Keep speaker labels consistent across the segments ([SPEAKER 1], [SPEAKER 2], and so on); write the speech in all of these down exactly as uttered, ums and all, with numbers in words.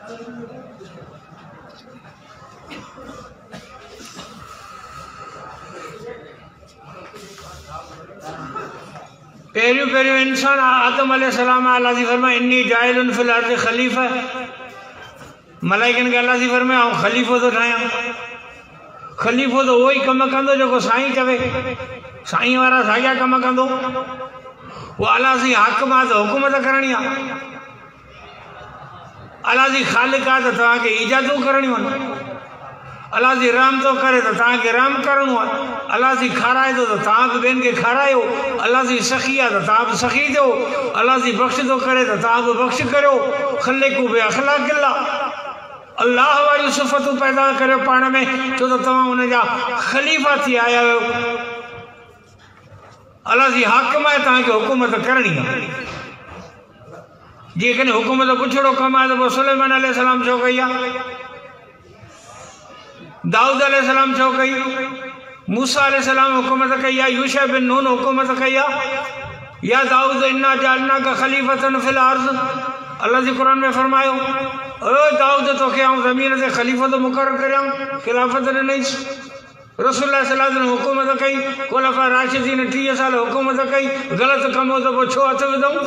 [SPEAKER 1] पहिरियों पहिरियों इंसान आदम अलैहिस्सलाम अल्लाह जी फरमाए इन्नी जाइलुन फिल अर्ज़ि खलीफ़ा। मलाइकन के अल्लाह जी फरमाए आउं खलीफ़ो तो ठाहियां। खलीफ़ो तो उहो ई कम कंदो जेको साईं चवे। साईं वारा साॻिया कम कंदो। वो अल्लाह जी हाकिम आहे त हुकूमत करणी आहे। अल्लाह जी ख़ालिक आहे त तव्हांखे इजाज़तूं करणियूं आहिनि। अल्लाह जी रहम तो करे तो तव्हांखे रहम करणो आहे। अल्लाह जी खाराए थो त तव्हां बि ॿियनि खे खारायो। अल्लाह जी सखी आहे त तव्हां बि सखी ॾियो। अल्लाह जी बख़्श थो करे त तव्हां बि बख़्श करियो। ख़लिक़ू बि अख़लाक़िल्लाह। अल्लाह वारियूं सिफ़तूं पैदा करियो पाण में, छो त तव्हां हुनजा ख़लीफ़ा थी आया आहियो। अल्लाह जी हाकिम आहे, तव्हांखे हुकूमत करणी आहे। जेकॾहिं हुकूमत पुछड़ो कमु आहे त पोइ सुलेमान अलैहिस्सलाम छो कई आहे? दाऊद अलैहिस्सलाम छो कई? मूसा अलैहिस्सलाम हुकूमत कई आहे। यूशा बिन नून हुकूमत कई आहे। या दाऊद इन्ना जअलनाका खलीफ़तन फिल अर्ज़। अल्लाह जी कुरान में फरमायो ओ दाऊद तोखे आउं ज़मीन ते ख़लीफ़त मुक़ररु करियां, ख़िलाफ़त ॾिनईसि। रसूलुल्लाह सल्लल्लाहु अलैहि वसल्लम हुकूमत कई। खुलफ़ा राशिदीन टीह साल हुकूमत कई। ग़लति कम हो त पोइ छो हथु विधऊं?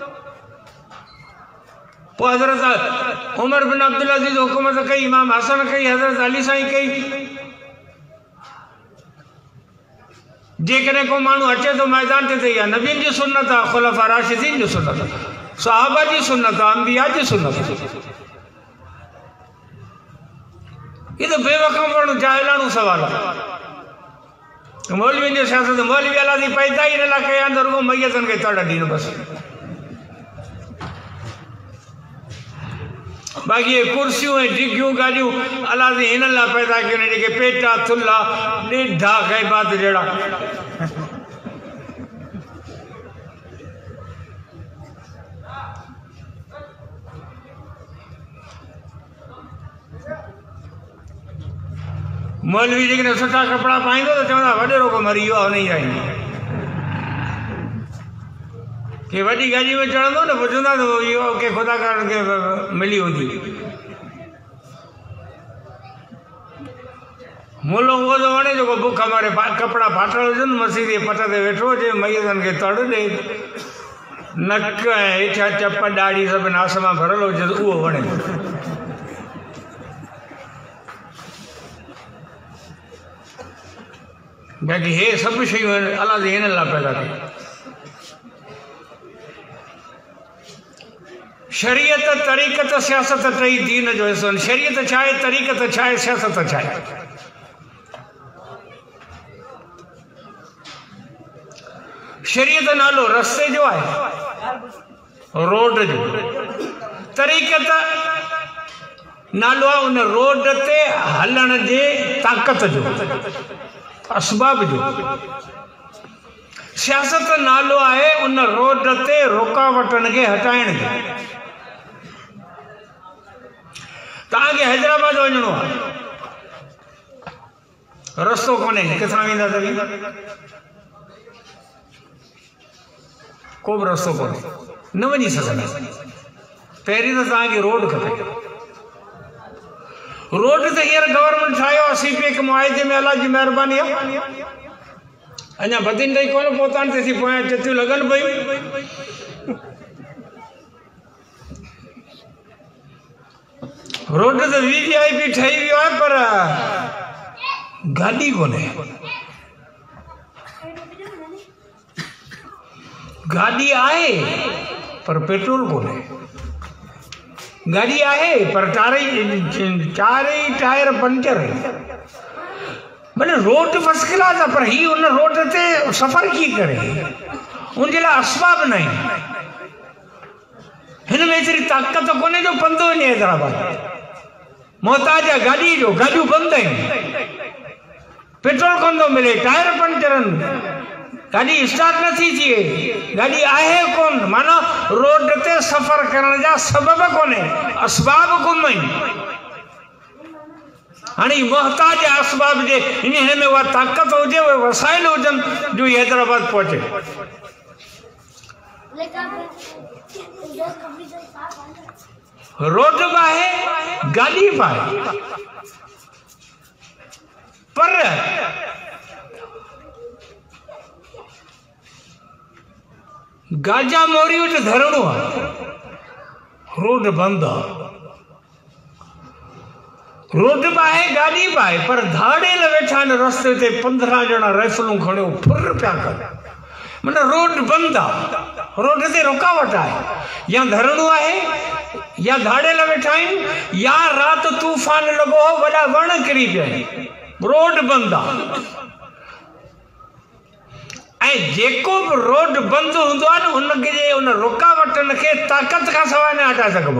[SPEAKER 1] पोइ हज़रत उमर बिन अब्दुल अज़ीज़ हुकूमत कई। इमाम हसन कई। हज़रत अली साईं कई। जेकॾहिं को माण्हू अचे थो मैदान ते त इहा नबियुनि जी सुन्नत आहे, खुलफ़ा राशिदीन जी सुन्नत आहे, सहाबा जी सुन्नत आहे, अंबिया जी सुन्नत आहे। ये तो बेवकूफ़ जाहिलाणो सवाल है। मौलवियुनि जी सियासत, मौलवी अल्लाह जी पैदा ई न लाइ कया त रुॻो मैयतनि खे तड़ ॾींदो बसि। बाक़ी ये कुर्सियों ऐं डिगियूं गाॾियूं अल्लाह जी हिन लाइ पैदा कयूं आहिनि जेके पेटा थुल्हा ॾेढा ग़ैबात जहिड़ा। मौलवी जेकॾहिं सुठा कपिड़ा पाईंदो त चवंदा वॾेरो को मरी वियो आहे हुन ई आईंदो। के वॾी गाॾी में चढ़ंदो न पोइ चवंदा त इहो के ख़ुदा करण खे मिली हूंदी। मुलो उहो थो वणे जेको बुख मारे कपिड़ा फाटल हुजनि, मसीह जे पट ते वेठो हुजे, मैयतनि खे तड़ ॾे, नक ऐं हेठियां चप ॾाढ़ी सभिनि आसमां भरियल हुजे त उहो वणे। बाक़ी हे सभु शयूं आहिनि अल्लाह जे हिन लाइ पैदा कयूं। शरीयत, तरीक़त, सियासत टई दीन जो हिसो आहिनि। शरीयत छा आहे, तरीक़त छा आहे, सियासत छा आहे? शरीयत नालो रस्ते जो आहे, रोड जो। तरीक़त नालो आहे उन रोड ते हलण जे ताक़त जो, असबाब जो। सियासत नालो आहे उन रोड ते रुकावटन के हटाइण जो। तव्हांखे हैदराबाद वञणो आहे, रस्तो कोन्हे, किथां वेंदा त को बि रस्तो कोन्हे, न वञी सघंदा। पहिरीं त तव्हांखे रोड खपे। रोड ते हींअर गवर्नमेंट ठाहियो आहे सीपीए के मुआइदे में, अल्लाह जी महिरबानी आहे। अञा बदिन ताईं कोन पहुतान ते थी पोयां चतियूं लॻनि पयूं। रोड ते वीवीआईपी ठही वियो आहे पर गाॾी कोन्हे। गाॾी आहे पर पेट्रोल कोन्हे। गाड़ी आहे पर चारई चारई टायर पंचर है। भले रोड फर्स्ट क्लास है पर ही उन रोड ते सफ़र की करे, उनजे लाइ असबाब न आहिनि। हिन में एतिरी ताक़त कोन्हे जो पंधु वञे हैदराबाद। मोहताज आहे गाॾी जो, गाॾियूं बंदि आहिनि, पेट्रोल कोन थो मिले, टायर पंचर आहिनि, गाड़ी स्टार्ट नथी थिए, गाड़ी आहे कोन। माना रोड ते सफ़र करण जा सबब कोन्हे, असबाब गुम आहिनि। हाणे मोहताज असबाब जे इन में उहा ताक़त हुजे, उहे वसाइल हुजनि जो हैदराबाद पहुचे। रोड पाए गाड़ी पाए पर गाजा मोरी वटि धरणो आहे, रोड बंद आहे, रोड पाए गाड़ी पाए पर धाड़े वेठा आहिनि रस्ते ते पंद्रहं ॼणा राइफलूं खणियो फुर पिया कनि। माना रोड बंद आहे, रोड ते रुकावट आहे, या धरणो आहे या धाड़े वेठा आहिनि या रात तूफान लॻो वॾा वण किरी पिया आहिनि, रोड बंद आहे। ऐं जेको बि रोड बंद हूंदो आहे न उनखे जे उन रुकावटनि खे ताक़त खां सवाइ न हटाए सघिबो।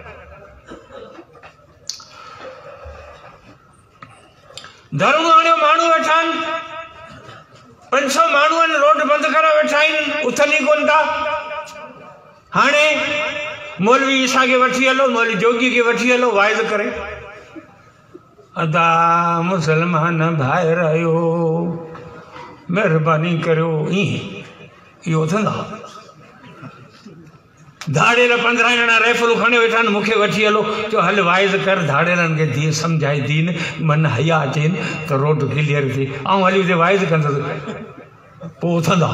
[SPEAKER 1] धरणो आणियो माण्हू वेठा आहिनि, पंज सौ माण्हू आहिनि, रोड बंदि करे वेठा आहिनि, उथनि ई कोन था। हाणे मौलवी ईसा खे वठी हलो, मौलवी जोगी खे वठी हलो, वाइज़ करे अदा मुसलमान भाइर आहियो महिरबानी करियो, ईअं इहो थींदा। धाड़ेल पंद्रहं ॼणा राइफलूं खणे वेठा आहिनि, मूंखे वठी हलो, चओ हल वाइज़ कर, धाड़ेलनि खे दीन सम्झाए, दीन मन हया अचेनि त रोड क्लियर थिए, ऐं हली हुते वाइज़ कंदुसि, पोइ उथंदा।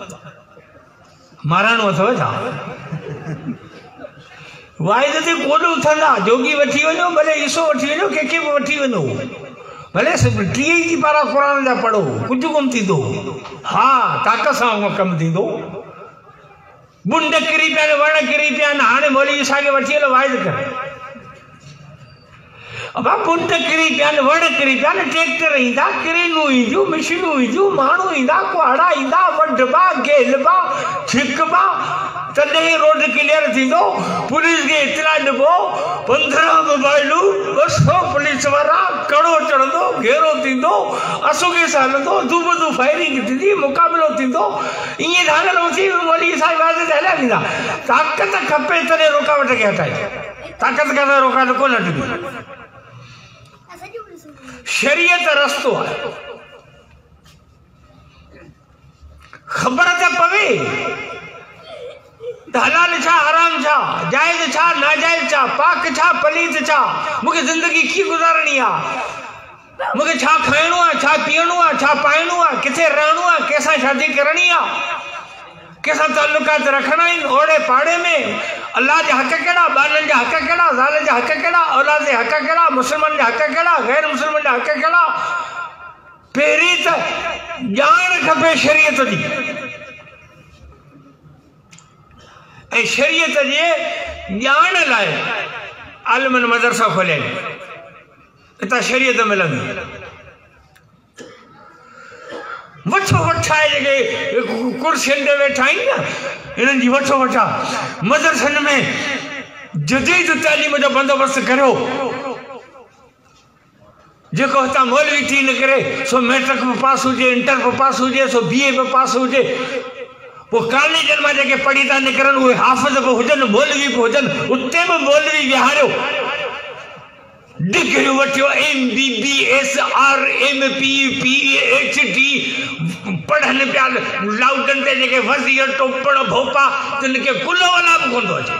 [SPEAKER 1] माराणो अथव छा? वाइज़ ते कोन उथंदा। जोगी वठी वञो, भले ईसो वठी वञो, कंहिंखे बि वठी वञो, भले टीह जी पारा क़ुर जा पढ़ो, कुझु कोन थींदो। हा ताक़त सां कमु थींदो। बुंड किरी पिया आहिनि, वण किरी पिया आहिनि, हाणे मौलवी ईसा खे वठी हलो, वाइज़ कर। अबा बुंड किरी पिया आहिनि, वण किरी पिया आहिनि, ट्रैक्टर ईंदा, क्रेनूं ईंदियूं, मशीनूं ईंदियूं, माण्हू ईंदा, कुहाड़ा ईंदा, वढबा गेलबा छिकबा, तॾहिं रोड क्लियर थींदो। पुलिस खे इतला ॾिबो, पंद्रहं मोबाइलूं, ॿ सौ पुलिस वारा, कड़ो चढ़ंदो, घेरो थींदो, असुगे सां हलंदो, दूबदू फायरिंग थींदी, मुक़ाबिलो थींदो। ईअं धारल हुजे मौलवी साहिब वाइज़ ते हलिया वेंदा। ताक़त खपे तॾहिं रुकावट खे हटाए, ताक़त खां रुकावट कोन हटंदी। शरीयत रस्तो आहे, ख़बर त पवे त हलाल छा, हराम छा, जाइज़ छा, नाजाइज़ छा, पाक छा, पलीत छा, मूंखे ज़िंदगी कीअं गुज़ारणी आहे, मूंखे छा खाइणो आहे, छा पीअणो आहे, छा पाइणो आहे, किथे रहणो आहे, कंहिंसां शादी करणी आहे, कंहिंसां ताल्लुकात रखणा आहिनि, ओड़े पाड़े में अल्लाह जा हक़ कहिड़ा, ॿारनि जा हक़ कहिड़ा, ज़ाल जा हक़ कहिड़ा, औलाद जा हक़ कहिड़ा, मुस्लमान जा हक़ कहिड़ा, गैर मुस्लमान जा हक़ कहिड़ा। पहिरीं त ॼाण खपे शरीयत जी, ऐं शरीयत जे ॼाण लाइ आलिमनि मदरसा खोलिया आहिनि, हितां शरीयत मिलंदी। वठो वठ आहे जेके कुर्सियुनि ते वेठा आहिनि न, इन्हनि जी वठो वठ आहे। मदरसनि में जदीद तालीम जो बंदोबस्तु करियो, जेको हितां मौलवी थी निकिरे सो मैट्रिक में पास हुजे, इंटर में पास हुजे, सो बी ए में पास हुजे, वो कॉलेजनि मां जेके पढ़ी था निकिरनि उहे हाफ़िज़ बि हुजनि, मौलवी बि हुजनि, उते बि मौलवी विहारियो, डिग्रियूं वठियो, M B B S R M P P H D पढ़नि पिया, लाउडनि ते जेके वज़ीर टोपण भोपा, तिनखे कुल वाला बि कोन थो अचे।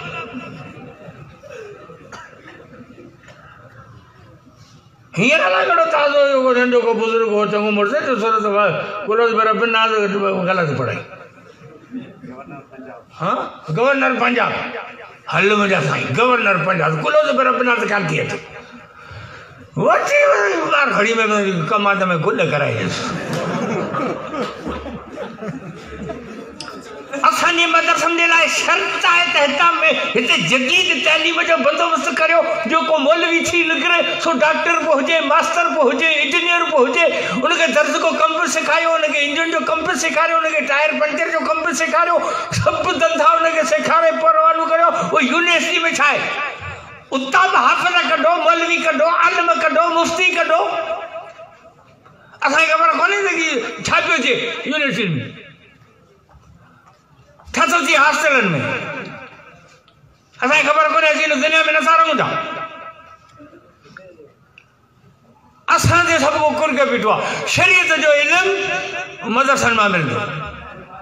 [SPEAKER 1] हींअर अलाए कहिड़ो ताज़ो हुयो, नंढो को बुज़ुर्ग हो, चङो मुड़ुस सूरत कुलोस पर नाज़ ग़लति पढ़ाई। हाँ गवर्नर पंजाब, हल मुंहिंजा साईं गवर्नर पंजाब, कुलोस पर नाज़ कान थी अचे, वठी ॿार घड़ी में कमाद में गुल कराए। असांजे मदरसनि जे लाइ शर्त आहे त हितां में हिते जदीद तइलीम जो बंदोबस्तु करियो, जेको मौलवी थी निकिरे सो डॉक्टर बि हुजे, मास्टर बि हुजे, इंजीनियर बि हुजे, उनखे दर्ज को कमु बि सेखारियो, उनखे इंजन जो कमु बि सेखारियो, उनखे टायर पंचर जो कमु बि सेखारियो, सभु धंधा उनखे सेखारे पोइ रवानो करियो। उहो यूनिवर्सिटी में छा आहे, उतां बि हाफ़िज़ कढो, मौलवी कढो, आलिम कढो, मुफ्ती कढो। असांखे ख़बर कोन्हे त की छा पियो थिए यूनिवर्सिटी में, छा थो थिए हॉस्टलनि में, असांखे ख़बर कोन्हे, असीं हिन दुनिया में नथा रहूं था। असांजे सभु कुकुर खे बीठो आहे। शरीयत जो इल्मु मदरसनि मां मिलंदो,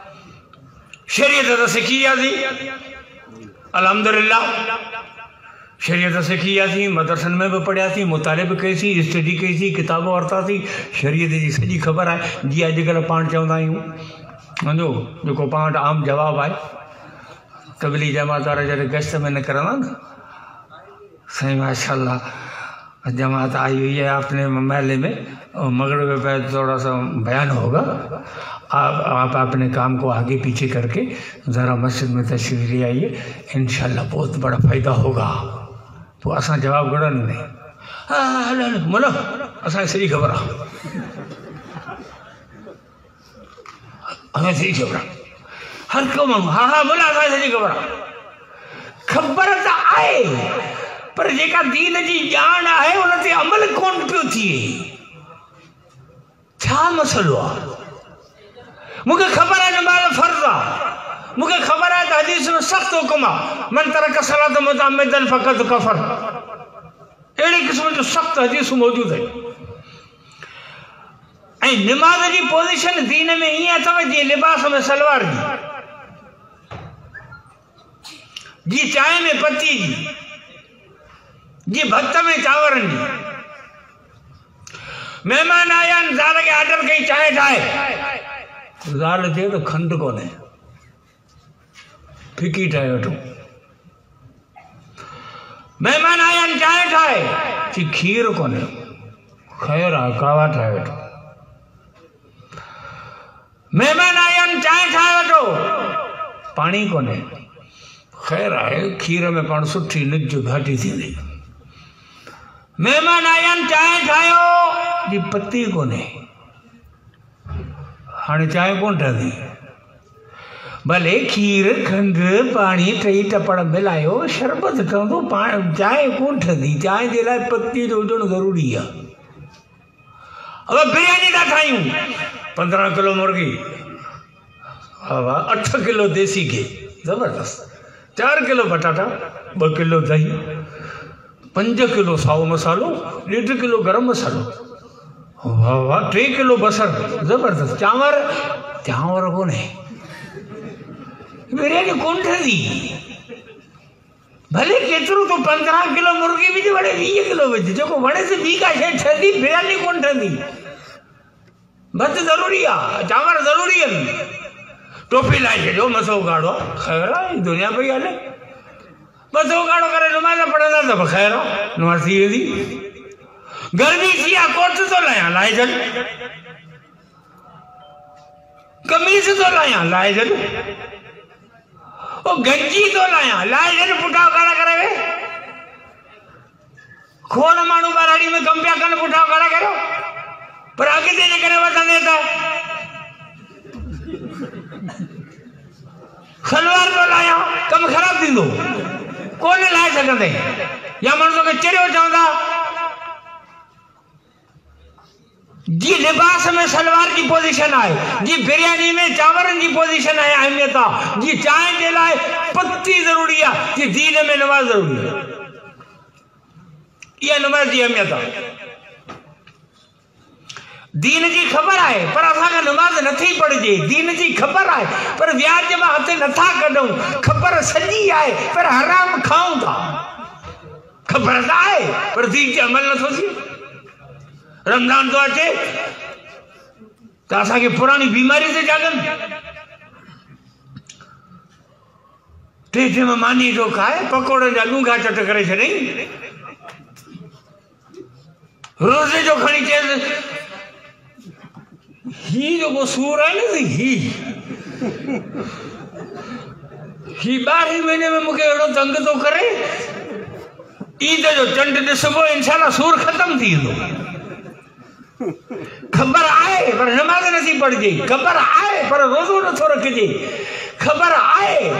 [SPEAKER 1] शरीयत त सिखी वियासीं अल्हम्दुलिल्लाह। शरीयत सिखी थी, मदरसन में भी पढ़िया थी, मुतालिब कई सी, स्टडी कई सी, किताब वरिता थी, शरीयत जी सॼी ख़बर आहे। जी अॼुकल्ह पाण चवंदा आहियूं मुंहिंजो जेको पाण वटि आम जवाबु आहे, तबलीग जमात वारा जॾहिं गश्त में निकिरंदा न, साईं माशाल्लाह जमात आई हुई है अपने महल्ले में, मगरिब पे थोड़ा सा बयान होगा, आप आप अपने काम को आगे पीछे करके ज़रा मस्जिद में तशरीफ ले आइए, इंशाल्लाह बहुत बड़ा फ़ायदा होगा। तो असा जवाब घणनि नहीं, हाँ हल हल मुला असांखे सॼी ख़बर आहे, असांखे सॼी ख़बर आहे, हर को माण्हू हा हा मुला असांखे सॼी ख़बर आहे। ख़बर त आहे पर जेका दीन जी ॼाण आहे उन ते अमल कोन पियो थिए। छा मसलो आहे? मूंखे ख़बर आहे नमाज़ फ़र्ज़ आहे, मूंखे ख़बर आहे त हदीस में सख़्त हुकुम आहे, मन तरक सलात मुतअम्मिदन फ़क़त कफ़र, अहिड़े क़िस्म जो सख़्त हदीस मौजूदु आहे। ऐं नमाज़ जी पोज़ीशन दीन में ईअं अथव जीअं लिबास में सलवार जी, जी चांहि में पती जी, जी भत में चांवरनि जी। महिमान आया आहिनि, ज़ाल खे ऑर्डर कई चांहि ठाहे, ज़ाल चए तो खंड कोन्हे, फिकी ठाहे वठो। महिमान आया आहिनि चांहि ठाहे, चई खीर कोन्हे, ख़ैर आहे कावा ठाहे वठो। महिमान आया आहिनि चांहि ठाहे वठो, पाणी कोन्हे, ख़ैर आहे खीर में पाण सुठी निज घाटी थींदी। महिमान आया आहिनि चांहि ठाहियो, जी पती कोन्हे, हाणे चांहि कोन ठहंदी। भले खीर खंड पाणी टई टपड़ मिलायो, शरबत ठहंदो, पाण चांहि कोन ठहंदी। चांहि जे लाइ पती जो हुजणु ज़रूरी आहे। अब बिरयानी था ठाहियूं, पंद्रहं किलो मुर्गी, हा वाह, अठ किलो देसी घी, ज़बरदस्त, चार किलो पटाटा, ॿ किलो दही, पंज किलो साओ मसालो, ॾेढ किलो गरम मसालो, वाह वाह, टे किलो बसर, ज़बरदस्त। चांवर चांवर कोन्हे, बिरयानी कोन ठहंदी। भले केतिरो तो पंद्रहं किलो मुर्गी विझ, वणे वीह किलो विझ, जेको वणे से ॿी का शइ ठहंदी, बिरयानी कोन ठहंदी। भत ज़रूरी आहे, चांवर ज़रूरी आहिनि। टोपी लाइ छॾियो, मथो उघाड़ो, ख़ैर आहे, दुनिया पई हले, मथो उघाड़ो करे नमाज़ पढ़ंदा त बि ख़ैर आहे, नमाज़ थी वेंदी। गर्मी थी आहे, कोट थो लाहियां, लाहे छॾ, कमीज़ थो लाहियां, लाहे छॾ, ओ गंजी थो लाहियां, लाहे छॾ, पुठा उघाड़ा करे वे। खोड़ माण्हू ॿारहाड़ी में कमु पिया कनि, पुठा उघाड़ा करियो, पर अॻिते जे करे वधंदे त सलवार थो लाहियां, कमु ख़राबु थींदो, कोन लाहे सघंदे। या माण्हू तोखे चिरियो चवंदा, जी लिबास में सलवार की पोजीशन आहे, जी बिरयानी में चांवरनि जी पोजीशन आहे, अहमियत आहे, जी चांहि जे लाइ पत्ती ज़रूरी आहे, जी दीन में नमाज़ ज़रूरी आहे। इहा नमाज़ जी अहमियत आहे। दीन जी ख़बर आहे पर असांखे नमाज़ नथी पढ़जे। दीन जी ख़बर आहे पर व्याज मां हथ नथा कढूं। ख़बर सॼी आहे पर हराम खाऊं था। ख़बर त आहे पर दीन ते अमल नथो थिए। रमज़ान थो अचे त असांखे पुरानी बीमारी ते जागनि। टे टे में मानी थो खाए, पकोड़नि जा लूंघा चट करे छॾई। रोज़े जो खणी चएसि ही जो सूर है ना, ही ही बारह महीने में मुझे एड़ो तंग तो करे। ईद जो चंड ॾिसबो इंशाल्लाह सूर खत्म थी वेंदो। खबर आहे पर नमाज नथी पढ़जे। खबर आहे पर रोज़ो नथो रखजे। खबर आहे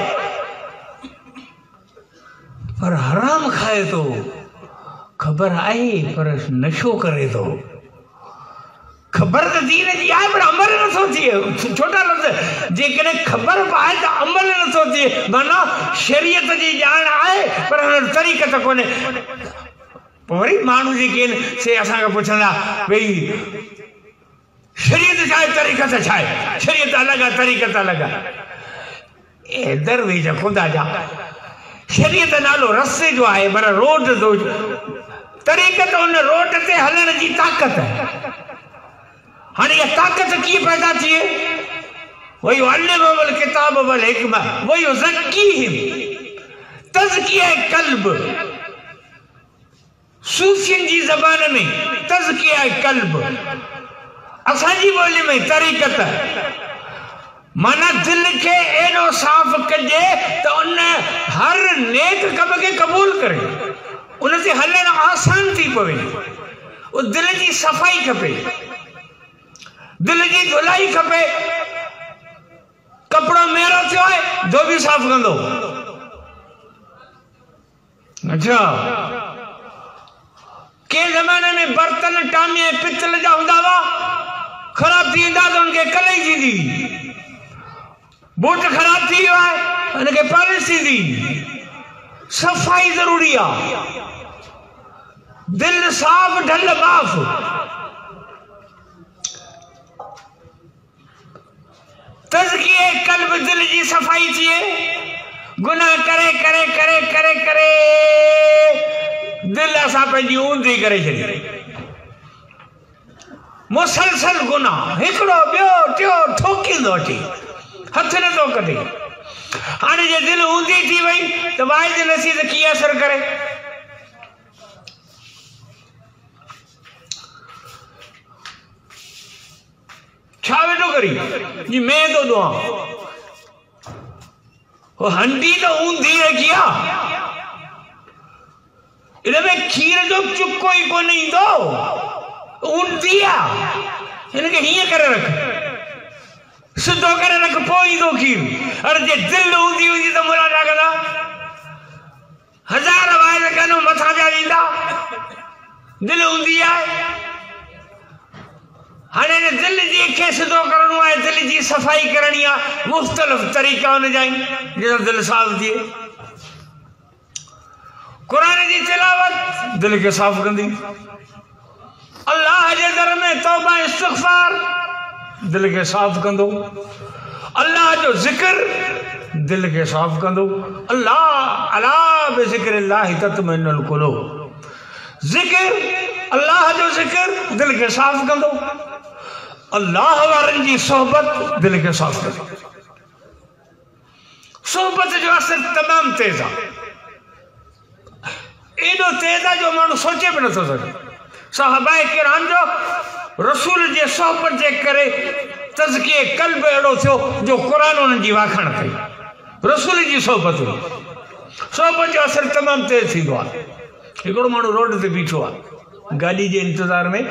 [SPEAKER 1] पर हराम खाए तो। खबर आहे पर नशो करे तो। खबर तो दीन जी आहे पर अमल नथो थिए। छोटा लफ़्ज़ जेकॾहिं ख़बर आहे त अमल नथो थिए, माना शरीयत जी ॼाण आहे पर हुन तरीक़त कोन्हे। पोइ वरी माण्हू जेके आहिनि से असांखे पुछंदा भई शरीयत छा आहे, तरीक़त छा आहे? शरीयत अलॻि आहे, तरीक़त अलॻि आहे। ए दरवेश ख़ुदा जा शरीयत नालो रस्ते जो है पर रोड तो तरीक़त उन रोड ते हलण जी ताकत है। हाँ ये ताकत की पैदा थिए वही अल्लिमुहुल किताब वल हिकमा वही ज़क्कीहिम तज़किया कल्ब सूफियन जी ज़बान में तज़किया कल्ब असांजी ॿोली में तरीक़त माना दिल के एडो साफ़ कजे तो उन हर नेक कम के कबूल करे उन से हलण आसान थी पवे। वो दिल की सफ़ाई खपे दिल की धुलाई खपे। कपड़ो मेरो थियो है धोबी साफ़ कंदो। अच्छा के ज़माने में बर्तन टामिया पित्तल जा हुंदा हुआ खराब थी वेंदा तो उनके कलई थींदी। बूट खराब थी वियो है उनके पॉलिश थींदी। सफ़ाई ज़रूरी है। दिल साफ़ ढल माफ़। तज़किए कल्ब दिल की सफ़ाई थिए। गुनाह करे करे करे करे करे दिल असां पंहिंजी ऊंधी करे छॾी। मुसलसल गुनाह हिकिड़ो ॿियो टियों ठोकींदो अची हथ नथो कढे। हाणे जे दिल ऊंधी थी वई त वाहिद नसीब कीअं असर करे। छा वेठो करी जी मैं तो दुआ वो हंडी तो ऊंधी रखी आहे इनमें खीर जो चुको ही को नहीं दो ऊंधी आहे इनके हीअं करे रख सिधो करे रख पोइ ईंदो खीर। अरे जे दिल ऊंधी हुंदी त मुला छा कंदा हज़ार वाइद कनो मथां पिया ॾींदा। दिल ऊंधी आहे। हाणे दिल जी खे सिधो करणो आहे दिल जी सफ़ाई करणी आहे मुख़्तलिफ़ तरीक़ा हुन जा आहिनि जो दिल साफ़ थिए। कुरान की तिलावत दिल के साफ़ कंदी। अल्लाह जे दर में तौबा इस्तिग़फ़ार दिल के साफ़ कंदो। अल्लाह जो ज़िक्र दिल के साफ़ कंदो। अल्लाह अला बिज़िक्रिल्लाहि तत्मइन्नुल क़ुलूब ज़िक्र अल्लाह जो ज़िक्र दिल के साफ़ कंदो। अल्लाह वारनि जी सोहबत दिल के साफ़ कंदो। सोहबत जो असर तमाम तेज़ आहे। एडो तेज़ आहे जो माण्हू सोचे भी नथो सघे। सहाबाए किराम जो रसूल जे सोहबत जे करे तज़किए कल्ब अहिड़ो थियो जो क़ुरान उन्हनि जी वाखाण कई। रसूल जी सोहबत हुई। सोहबत जो असर तमाम तेज़ थींदो आहे। हिकिड़ो माण्हू रोड ते बीठो आहे गाॾी जे इंतज़ार में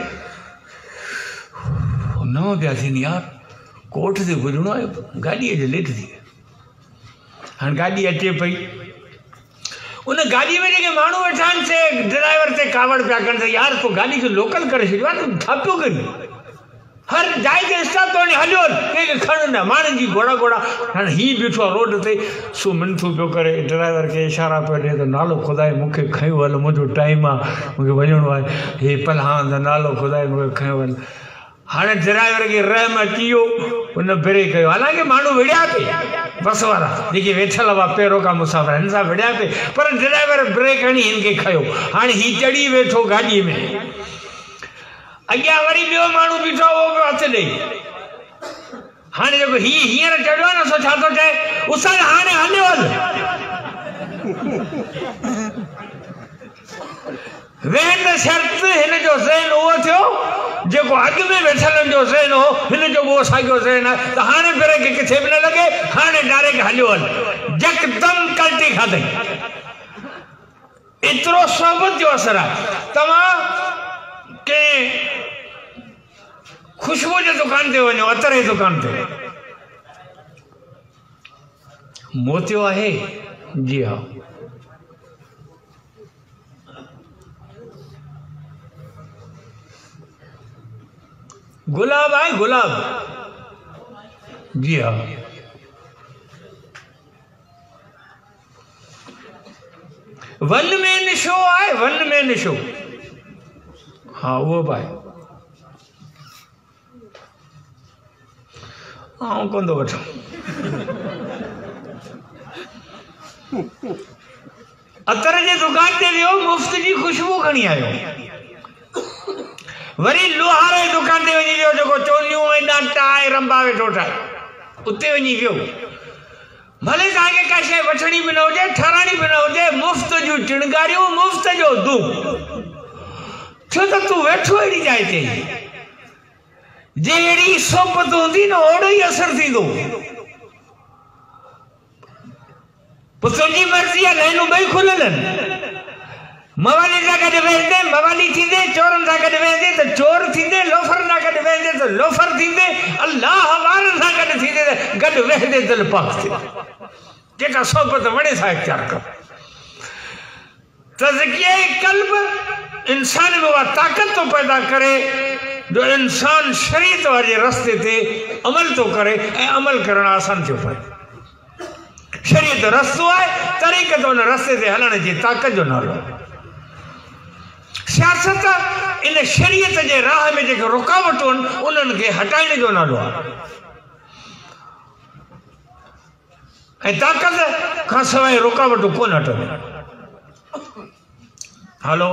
[SPEAKER 1] न पिया थियनि यार कोठ ते गुज़रणो आहे गाॾीअ जे लेट थी हाणे गाॾी अचे पई उन गाड़ी में जेके माण्हू वेठा आहिनि से ड्राइवर ते कावड़ पिया कनि त यार तो गाड़ी खे लोकल करे छॾियो आहे न छा पियो करी। हर जाइ ते स्टॉप थो वञे हलियो कंहिंखे खण न माण्हुनि जी घोड़ा घोड़ा। हाणे हीउ बीठो आहे रोड ते सो मिनथू पियो करे ड्राइवर खे इशारा पियो ॾिए त नालो ख़ुदा मूंखे खयो हल मुंहिंजो टाइम आहे मूंखे वञिणो आहे हे पलहां त नालो ख़ुदा मूंखे खयो हल। हाणे ड्राइवर खे रहम अची वियो उन ब्रेक कयो हालांकि माण्हू विड़िया पे बस वारा जेके वेठल हुआ पहिरों का मुसाफ़िर हिन सां विड़िया पे पर ड्राइवर ब्रेक हणी हिन खे खयो। हाणे हीउ चढ़ी वेठो गाॾीअ में अॻियां वरी ॿियो माण्हू बीठो उहो पियो हथु ॾेई। हाणे जेको हीउ हींअर चढ़ियो आहे न सो छा थो चए उसां हाणे हलियो हल वेहन शर्त हिन जो ज़हन उहो थियो जेको अॻु में वेठलनि जो ज़हन हो हिन जो उहो साॻियो ज़हन आहे त हाणे ब्रेक किथे बि न लॻे हाणे डायरेक्ट हलियो हल यकदम कल्टी खाधई। एतिरो सोबत जो असर आहे। तव्हां कंहिं खुशबू जे दुकान ते वञो अतर जी दुकान ते मोतियो आहे जी हा गुलाब है गुलाब जी हाँ वन में निशो है वन में निशो हाँ वो भाई हाँ कौन दो बच्चा अतर जे दुकान ते वियो मुफ्त जी खुशबू खणी आयो। वरी लोहार जी दुकान ते वञी वियो जेको चोलियूं एॾा टाए रंबा वेठो ठाहे, उते वञी वियो। भले तव्हांखे का शइ वठणी बि न हुजे, ठराणी बि न हुजे, मुफ़्त जूं चिणगारियूं, मुफ़्त जो धूम। छो त तूं वेठो अहिड़ी जाइ ते, जे अहिड़ी सोबत हूंदी न ओड़ो ई असर थींदो। पोइ तुंहिंजी मर्ज़ी आहे, लाइनूं ॿई खुलियल आहिनि। मवाली सां गॾु वेंदे मवाली थींदे, चोरनि सां गॾु वेंदे त चोर थींदे, लोफर सां गॾु वेंदे त लोफर थींदे, अल्लाह वारनि सां गॾु थींदे त गॾु वेंदे दिलि पाक थींदे। जेका सोबत वणे सां इख्तियार कर। तज़किया क़ल्ब इंसान में उहा ताक़त तो पैदा करे जो इंसान शरीयत वारे रस्ते ते अमल तो करे ऐं अमल करण आसान थियो पए। शरीयत रस्तो आहे, तरीक़त उन रस्ते ते हलण जी ताक़त जो नालो। सियासत इन शरीयत जे राह में जेके रुकावटूं आहिनि उन्हनि खे हटाइण जो नालो आहे। ऐं ताक़त खां सवाइ रुकावटूं कोन हटंदियूं। हलो,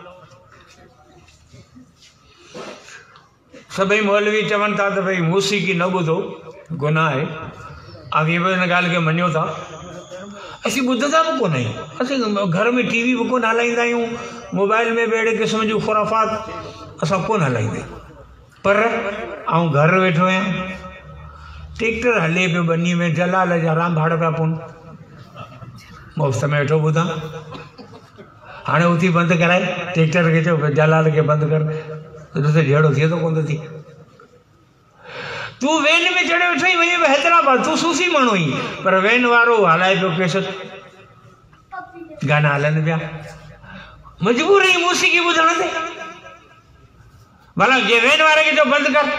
[SPEAKER 1] सभई मौलवी चवनि था त भई मौसीक़ी न ॿुधो, गुनाह आहे। अॻे बि हिन ॻाल्हि खे मञियो था। असीं ॿुधंदा बि कोन आहियूं। असीं घर में टीवी बि कोन हलाईंदा आहियूं, मोबाइल में बि अहिड़े क़िस्म जूं ख़ुराफ़ात असां कोन हलाईंदा आहियूं। पर आउं घर वेठो आहियां, ट्रैक्टर हले पियो बनी में, जलाल जा राम भाड़ पिया पवनि, मुफ़्त में वेठो ॿुधां। हाणे उथी बंदि कराए, ट्रैक्टर खे चओ जलाल खे बंदि कर, त जहिड़ो थिए थो कोन थो थिए। तूं वैन में चढ़े वेठो ई वञे हैदराबाद, तूं सूसी माण्हू ई, पर वैन वारो हलाए पियो कैसेट, गाना हलनि पिया। मजबूर आहीं मौसीक़ी ॿुधण ते। भला जे वैन वारे खे चओ बंदि कर,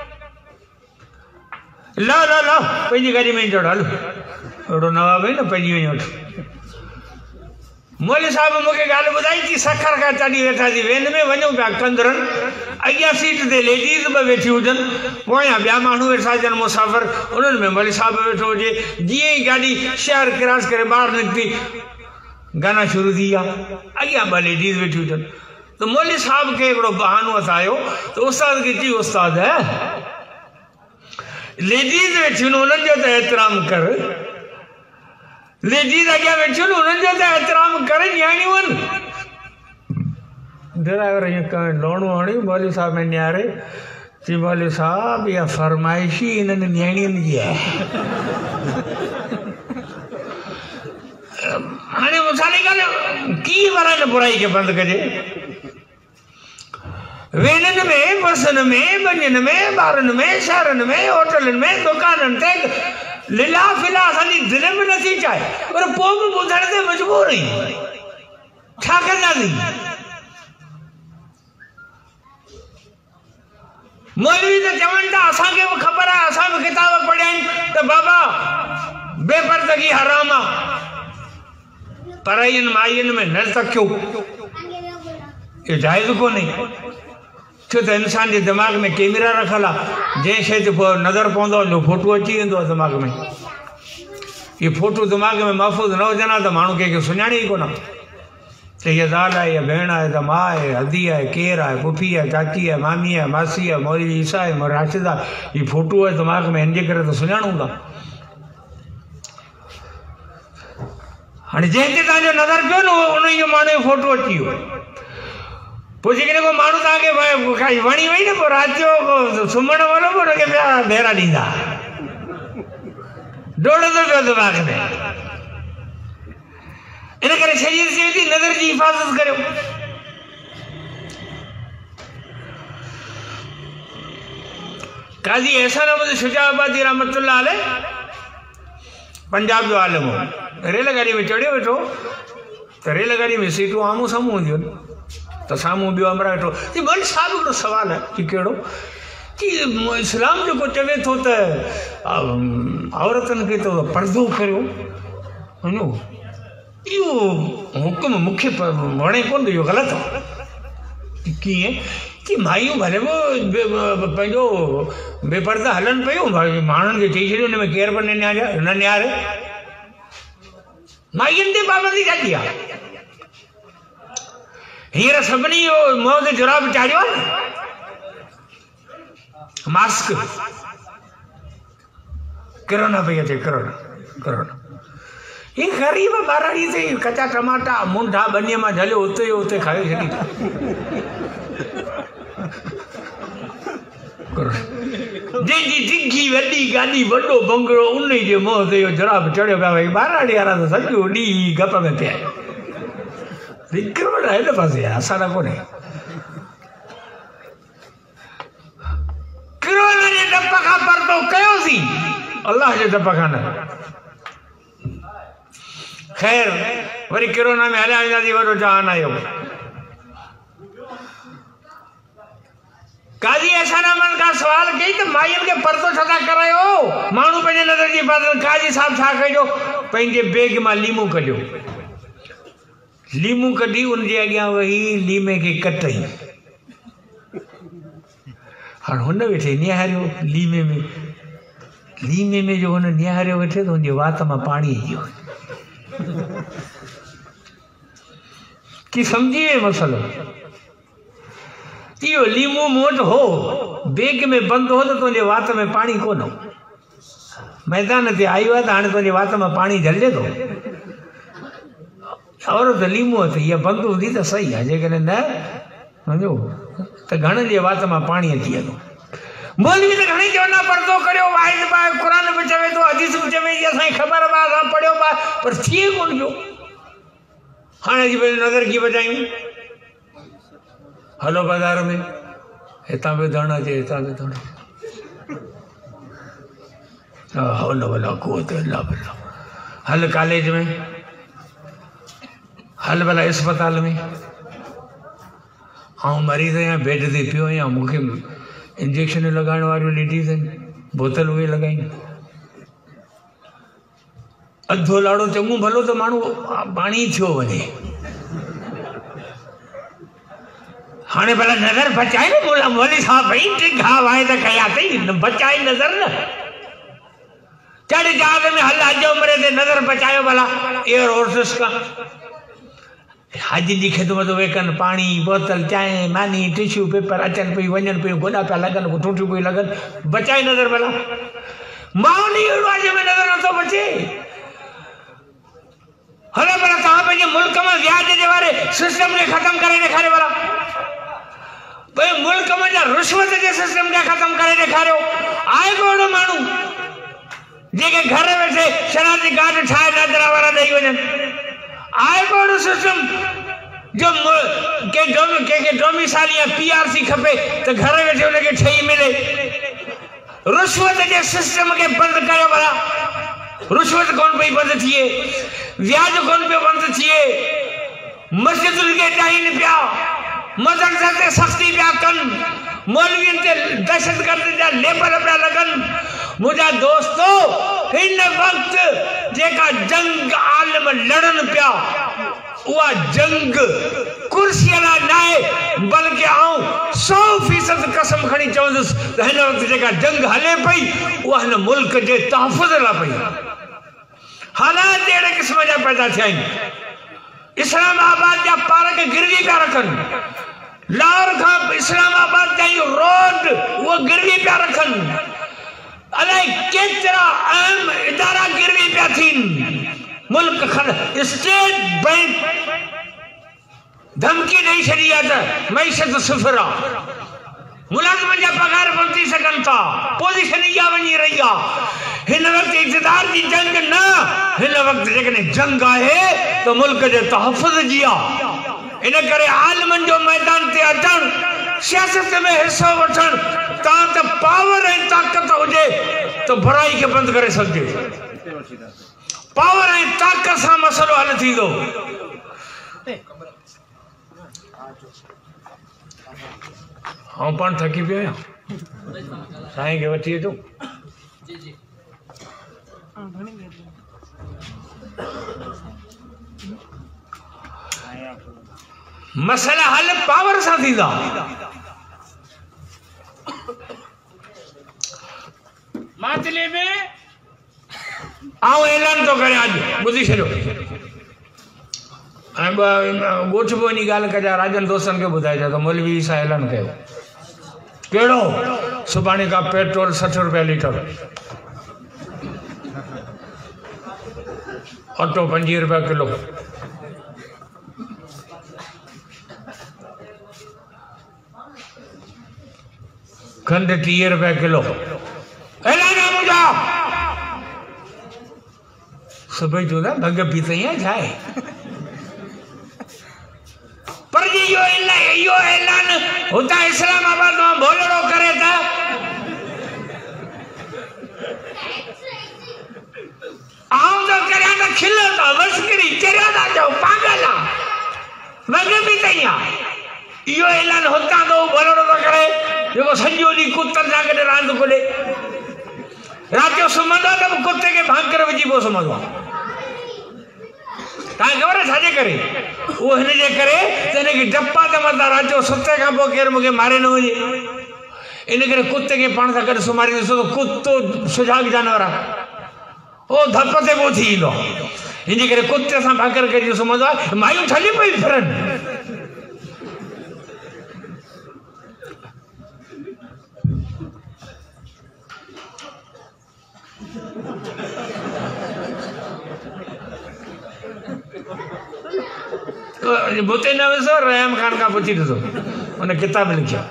[SPEAKER 1] लो लो लो पंहिंजी गाॾी में चढ़, हल अहिड़ो नवाब आहे न पंहिंजी वञो। मौली साहब मूंखे ॻाल्हि ॿुधाई थी, सखर खां तॾहिं वेठा थी वैन में, वञूं पिया कंदरनि, अॻियां सीट ते लेडीज़ बि वेठी हुजनि, पोयां ॿिया माण्हू वेठा हुजनि मुसाफ़िर, उन्हनि में मौली साहब वेठो हुजे। जीअं ई गाॾी शहर क्रॉस करे ॿाहिरि निकिती, गाना शुरू थी विया, अॻियां ॿ लेडीज़ वेठी हुजनि। त मौली साहब खे हिकिड़ो बहानो हथ आयो त उस्ताद खे चई, उस्ताद लेडीज़ वेठियूं आहिनि, उन्हनि जो त एतिराम कर। लेडीज़ अॻियां वेठियूं आहिनि, उन्हनि जो त एतिराम कर, न्याणियूं आहिनि। ड्राइवर ईअं लोणो हणी मौली साहब में निहारे चई, मौली साहब इहा फरमाइशी इन्हनि न्याणियुनि जी आहे। हाणे मूंसां ॻाल्हि कीअं भला हिन बुराई खे बंदि कजे। वेननि में, बसनि में, बनियुनि में, ॿारनि में, शहरनि में, होटलनि में, दुकाननि ते लीला फिला असांजी दिलि में नथी चाहे, पर पोइ बि ॿुधण ते मजबूर आहियूं। छा कंदासीं? मौलवी त चवनि था, असांखे बि ख़बर आहे, असां बि किताब पढ़िया आहिनि त बाबा बेपर्दगी हराम आहे, पढ़ाईनि माईनि में न तकियो, इहो जाइज़ कोन्हे। छो त इंसान जे दिमाग़ में कैमरा रखियल आहे, जंहिं शइ ते पोइ नज़र पवंदो आहे उनजो फोटो अची वेंदो आहे दिमाग़ में। इहो फोटो दिमाग़ में महफ़ूज़ न हुजनि हा त माण्हू कंहिंखे सुञाणे ई कोन त हीअ ज़ाल आहे, हीअ भेण आहे, त माउ आहे, हदी आहे, केरु आहे, पुफी आहे, चाची आहे, मामी आहे, मासी आहे, मौलवी ईसा आहे, मौलवी राशिद आहे, हीअ फोटो आहे दिमाग़ में, हिन जे करे त सुञाणूं था। हाणे जंहिं ते तव्हांजो नज़र पियो न उन जो माण्हू जो फोटो अची वियो। पोइ जेकॾहिं को माण्हू तव्हांखे वणी वई न, पोइ राति जो सुम्हण महिल बि हुनखे ॿिया भेरा ॾींदा, डोड़ंदो पियो दिमाग़ में। इन करे शरीर चए थी नज़र जी हिफ़ाज़त करियो। काज़ी एहसान अहमद शुजाबादी रहमतुल्लाह अलैह पंजाब जो आलिम हो, रेलगाड़ी में चढ़ियो वेठो त रेलगाड़ी में सीटूं आम्हूं साम्हूं हूंदियूं आहिनि, त साम्हूं ॿियो अमरा वेठो। जी मौलवी साहब हिकिड़ो सुवालु आहे कि कहिड़ो कि इस्लाम जेको चवे थो त औरतुनि खे त पर्दो करियो, वञो, इहो हुकुम मूंखे वणे कोन थो, इहो ग़लति आहे। कीअं कि माइयूं भले बि पंहिंजो बेपर्दा हलनि पियूं, माण्हुनि खे चई छॾियो हिन में केर बि न निहारे न निहारे माइयुनि ते पाबंदी छॾी आहे। हींअर सभिनी मुंहं ते जुराब चाढ़ियो आहे न, मास्क। कोरोना पई अचे, कोरोना कोरोना ये गरीब बाराड़ी से कच्चा टमाटा मुंडा बनिया में झलियो उते उते खायो छॾी। जंहिंजी डिग्गी वॾी गाॾी वॾो बंगलो उन जे मुंहं ते जुराब चढ़ियो पिया। भई बाराड़ी वारा त सॼो ॾींहुं गप में पिया आहिनि। विक्रमण आहे न पासे, असां न कोन्हे। कोरोना जे डप खां परतो कयोसीं, अल्लाह जे डप खां न। खैर वरी कोरोना में हलिया वेंदासीं, वॾो जहान आयो। काजी ऐसानामन का सवाल कई त माइयुनि खे परतो छा था करायो? माण्हू पंहिंजे नज़र जी बात। काजी साहब छा कयो? पंहिंजे बैग मां लीमो कढियो, लीमू कढी उनजे अॻियां वेही लीमे खे कटई। हाणे हुन वेठे निहारियो लीमे में, लीमे में जो हुन निहारियो वेठे त हुनजे वात मां पाणी अची वियो। कि समझी वे मसलो? इहो लीमो मोट हो, बैग में बंद हो, तो तुझे वात में पानी कोन हो। मैदान ते आयो आहे त हाणे तुझे वात में पानी झलिजे थो। और त लीमो त इहा बंद हूंदी त सही आहे, जेकॾहिं न सम्झो त घणनि जे वात में पानी अची वेंदो। मौलवी त घणेई चवंदा परतो करियो, वाइद बा क़ुरान बि चवे थो, हदीस बि चवे थी, असांखे ख़बर बा, असां पढ़ियो बा, पर थिए कोन पियो। हाणे जी नज़र कीअं बचायूं? हलो बाज़ार में, हितां बि धण अचे, हितां बि धण। हलो भला कुवत इल्ला बिल्लाह। हल कॉलेज में, हल भला अस्पताल में। आउं मरीज़ आहियां, बेड ते पियो आहियां, मूंखे इंजेक्शन लॻाइण वारियूं लेडीज़ आहिनि, बोतल उहे लॻाइनि। अधो लाड़ो चङो भलो त माण्हू पाणी थियो वञे। हाणे भला नज़र बचाए न बोला मौलवी साहब, भई टिघा वाइदा कया अथई, बचाए नज़र न। चढ़ जहाज में हल, अॼु उमिरि ते नज़र बचायो भला एयर फोर्सिस खां। हज जी ख़िदमत उहे कनि, पाणी बोतल चांहि मानी टिश्यू पेपर अचनि पियूं वञनि पियूं, गोॾा पिया लॻनि, टूटियूं पियूं लॻनि, बचाए नज़र भला। माउनी अहिड़ो में नज़र नथो बचे। हलो भला तव्हां पंहिंजे मुल्क में व्याज जे वारे सिस्टम खे ख़तमु करे ॾेखारियो भला। भई मुल्क में जा रिश्वत जे सिस्टम खे ख़तमु करे ॾेखारियो। आहे को अहिड़ो माण्हू जेके घर वेठे शरारती कार्ड ठाहे नादरा वारा ॾेई वञनि? आहे को अहिड़ो सिस्टम जो कंहिंखे डोमिसाइल या पी आर सी खपे त घर वेठे हुनखे ठही मिले? रिश्वत जे सिस्टम खे बंदि कयो भला। रिश्वत कोन पई बंदि थिए, व्याज कोन पियो बंदि थिए, मस्जिदुनि खे ॾाइनि पिया, मदरसे ते सख़्ती पिया कनि, मौलवियुनि ते दहशतगर्द जा लेबल पिया लॻनि। मुंहिंजा दोस्तो, हिन वक़्तु जेका जंग आलम लड़नि पिया, उहा जंग कुर्सीअ लाइ न आहे, बल्कि आउं सौ फीसद कसम खणी चवंदुसि त हिन वक़्तु जेका जंग हले पई, उहा हिन मुल्क जे तहफ़ुज़ लाइ पई। हालात अहिड़े क़िस्म जा पैदा थिया आहिनि। इस्लामाबाद जा पार्क गिरवी पिया रखनि, लाहौर खां इस्लामाबाद ताईं रोड उहो गिरवी पिया रखनि, अलाए केतिरा अहम इदारा गिरवी पिया थियनि। मुल्क खन स्टेट बैंक धमकी ॾेई छॾी आहे त मईशत सिफ़र आहे, मुलाज़िमनि जा पगार बंदि थी सघनि था, पोज़ीशन इहा वञी रही आहे। हिन वक़्तु इक़्तिदार जी जंग न, हिन वक़्तु जेकॾहिं जंग आहे त मुल्क जे तहफ़ुज़ जी आहे। इन करे आलमनि जो मैदान ते अचणु, सियासत में हिसो वठणु, तव्हां त पावर ऐं ताक़त हुजे त बुराई खे बंदि करे सघिजे। पावर ऐं ताक़त सां मसइलो हल थींदो। आउं पाण थकी पियो आहियां, साईं खे वठी अचो। मसला हल पावर सां थींदा। मातले में आउं ऐलान थो करियां, अॼु ॿुधी छॾियो। गोठ बि वञी ॻाल्हि कजां, राजन दोस्तनि खे ॿुधाइजां त मौलवी सां ऐलान कयो कहिड़ो सुभाणे खां पेट्रोल सठि रुपया लीटर, अटो पंजवीह रुपया किलो, खंड टीह रुपया किलो, ऐलान आहे मुंहिंजा। सभई चवंदा भंग पीते ई छा आहे, पर जी इहो ऐलान इहो ऐलान हुतां इस्लामाबाद मां बोलड़ो करे त आऊं तो करियां त खिलो था वसकड़ी चरिया था चओ पागल आहे, भंग पीते ई आहे। इहो ऐलान हुतां तो बोलड़ो थो करे जेको सॼो ॾींहुं कुतनि सां गॾु रांदि खोले, राति जो सुम्हंदो आहे त कुते खे भांकर विझी पोइ सुम्हंदो आहे। तव्हांखे ख़बर आहे छाजे करे? उहो हिनजे करे त हिनखे डपा त मता राति जो सुते खां पोइ केरु मूंखे मारे न वञे, इन करे कुते खे पाण सां गॾु सुम्हारींदो। छो त कुतो सुजाग जानवर आहे, उहो धप ते पोइ थी ईंदो आहे, हिन करे कुते सां भाकर करे सुम्हंदो आहे। मायूं ठली पई फिरनि, बुते न विसो रहम खान खां पुछी ॾिसो, उन किताब लिखियो।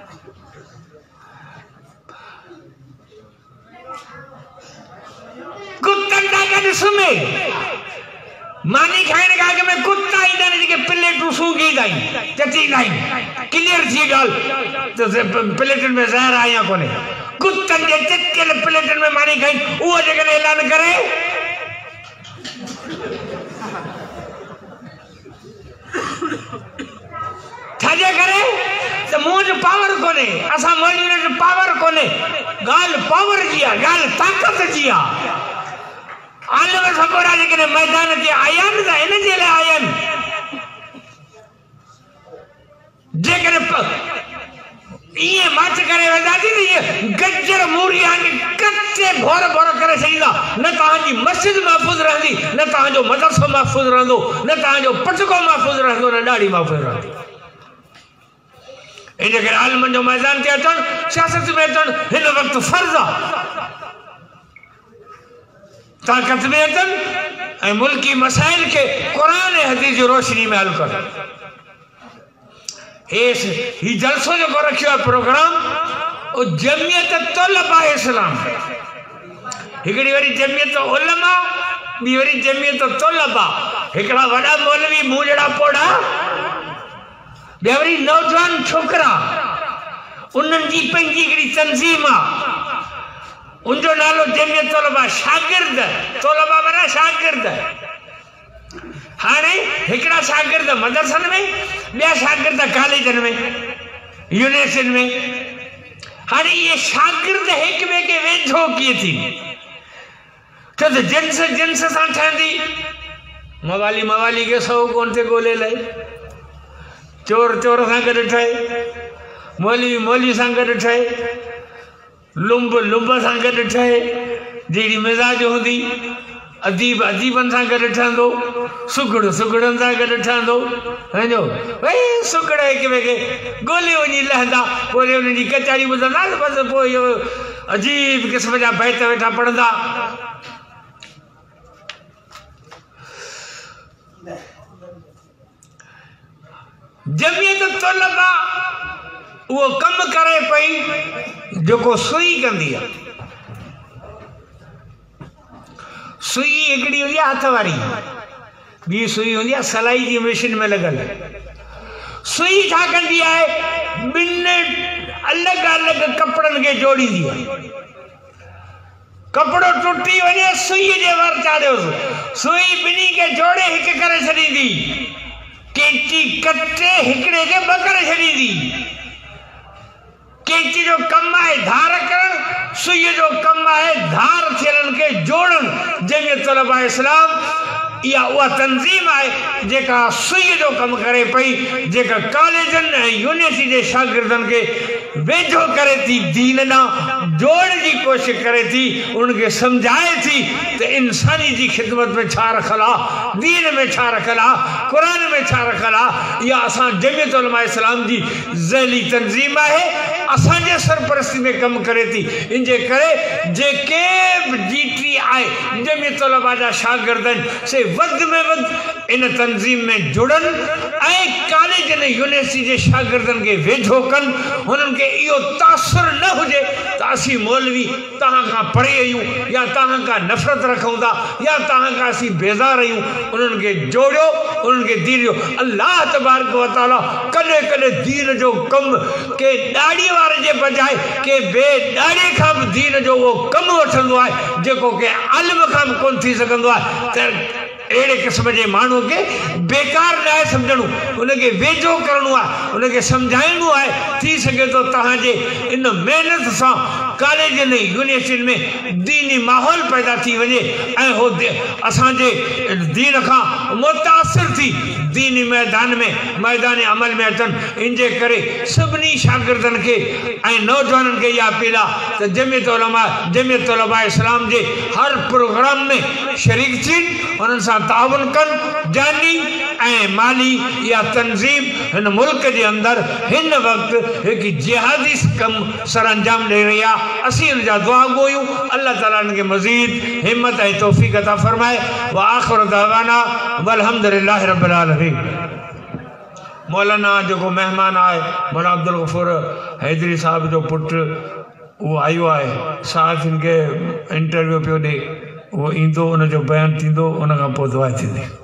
[SPEAKER 1] कुतनि सां गॾु सुम्हे, मानी खाइण खां अॻु में कुता ईंदा आहिनि जेके प्लेटूं सूंघींदा आहिनि, चटींदा आहिनि, क्लियर थी ॻाल्हि त प्लेटुनि में ज़हर आहे या कोन्हे। कुतनि जे चटियल प्लेटुनि में मानी खाई, उहो जेकॾहिं ऐलान करे छाजे करे त मूं वटि पावर कोन्हे, असां मौलवी वटि पावर कोन्हे। ॻाल्हि पावर जी आहे, ॻाल्हि ताक़त जी आहे। आलम सकोरा जेकॾहिं मैदान ते आया आहिनि त हिन जे लाइ आया आहिनि, जेकॾहिं ईअं मच करे वेंदासीं त इहे गजर मूरी कचे भोर भोर करे छॾींदा, न तव्हांजी मस्जिद महफ़ूज़ रहंदी, न तव्हांजो मदरसो महफ़ूज़ रहंदो, न तव्हांजो पटको महफ़ूज़ रहंदो, न ॾाढ़ी महफ़ूज़ रहंदी। इन करे आलमनि जो मैदान ते अचणु, सियासत में अचणु हिन वक़्तु फर्ज़ आहे। ताक़त में अचनि ऐं मुल्की मसाइल खे क़ुरान ऐं हदीस जी रोशनी में हल कनि। इस ही जलसो जेको रखियो आहे प्रोग्राम, ओ जमियत तलबा इस्लाम, हिकिड़ी वरी जमियत उलमा, ॿी वरी जमियत तलबा, हिकिड़ा वॾा मौलवी मूं जहिड़ा पोड़ा, ॿिया वरी नौजवान छोकिरा, उन्हनि जी पंहिंजी हिकिड़ी तंज़ीम आहे, उनजो नालो जमियत तलबा, शागिर्द तलबा माना शागिर्द। हाणे हिकिड़ा शागिर्द मदरसनि में, ॿिया शागिर्द कॉलेजनि में, यूनिवर्सिटियुनि में। हाणे इहे शागिर्द हिक ॿिए खे वेझो कीअं थी, छो त जिन्स जिन्स सां ठहंदी, मवाली मवाली खे सौ कोन ते ॻोल्हे लहे, चोर चोर सां गॾु ठहे, मौलवी मौलवी सां गॾु ठहे, लुंब लुंब सां गॾु ठहे, जहिड़ी मिज़ाज हूंदी, अदीब अदीबनि सां गॾु ठहंदो, सुगड़ सुगड़नि सां गॾु ठहंदो, सम्झो भई सुगड़ हिक ॿिए खे ॻोल्हे वञी लहंदा, पोइ उन्हनि जी कचारी ॿुधंदा, बसि पोइ इहो अजीब क़िस्म जा बैत वेठा पढ़ंदा। जमियत तलबा उहो कमु करे पई जेको सुई कंदी आहे। सुई हिकिड़ी हूंदी आहे हथ वारी, ॿी सुई हूंदी आहे सलाई जी मशीन में लॻल। सुई छा कंदी आहे, ॿिनि अलॻि अलॻि कपिड़नि खे जोड़ींदी आहे। कपिड़ो टुटी वञे, सुई जे वर चाढ़ियोसि, सुई ॿिन्ही खे जोड़े हिकु करे छॾींदी, कैंची कटे हिकिड़े खे ॿ करे छॾींदी। कैंची जो कमु आहे धार करणु, सुईअ जो कमु आहे धार थियलनि खे जोड़णु। जमियत तलबा इस्लाम इहा उहा तंज़ीम आहे जेका सुई जो कमु करे पई, जेका कॉलेजनि ऐं यूनिवर्सिटी जे शागिर्दनि खे वेझो करे थी, दीन ॾांहुं जोड़ण जी कोशिशि करे थी, उन्हनि खे सम्झाए थी त इंसानी जी ख़िदमत में छा रखियलु आहे, दीन में छा रखियलु आहे, क़ुर में छा रखियलु आहे। इहा असां जमियत उलमा इस्लाम जी ज़ैली तंज़ीम आहे, असांजे सरपरस्ती में कमु करे थी। इन जे करे जेके बि जी टी आहे जमियत उलमा जा शागिर्द आहिनि से वधि में वधि इन तंज़ीम में जुड़नि ऐं कॉलेज ऐं यूनिवर्सिटी जे शागिर्दनि खे वेझो कनि। हुननि खे इहो तासुर न हुजे त असीं मौलवी तव्हां खां परे आहियूं या तव्हां खां नफ़रत रखूं था या तव्हां खां असीं बेज़ार आहियूं। उन्हनि खे जोड़ियो, उन्हनि खे दीन ॾियो। अल्लाह तबारक व तआला कॾहिं कॾहिं दीन जो कमु के ॾाढ़ी वारे जे बजाए के बे ॾाढ़े खां बि दीन जो उहो कमु वठंदो आहे जेको के आलिम खां बि कोन थी सघंदो आहे। त अहिड़े क़िस्म जे माण्हू खे बेकार न आहे सम्झणो, उनखे वेझो करिणो आहे, उनखे सम्झाइणो आहे। थी सघे थो तव्हांजे इन महिनत सां कॉलेजनि ऐं यूनिवर्सिटियुनि में दीनी माहौल पैदा थी वञे ऐं हो असांजे दीन खां मुतासिर थी दीनी मैदान में मैदान अमल में अचनि। इन जे करे सभिनी शागिर्दनि खे ऐं नौजवाननि खे इहा अपील आहे त जमियत उलमा जमियत उलमा इस्लाम जे हर प्रोग्राम में शरीक थियनि, उन्हनि सां ताउन कनि। जानी ऐं माली इहा तंज़ीम हिन मुल्क जे अंदरि हिन वक़्तु हिकु जिहादी कमु सर अंजाम ॾेई रही आहे। असीं हिन जा दुआ ॻोयूं, अल्लाह ताला हिन खे मज़ीद हिम्मत ऐं तौफ़ीक़ अता फ़रमाए। व आख़िर दअवाना वल्हम्दुलिल्लाहि रब्बिल आलमीन। मौलाना जेको महिमान आहे मौलाना अब्दुल गफ़ूर हैदरी साहिब जो पुटु उहो आयो आहे, साथ हिन खे इंटरव्यू पियो ॾे, उहो ईंदो, उनजो बयानु थींदो, उन खां पोइ दुआ थींदी।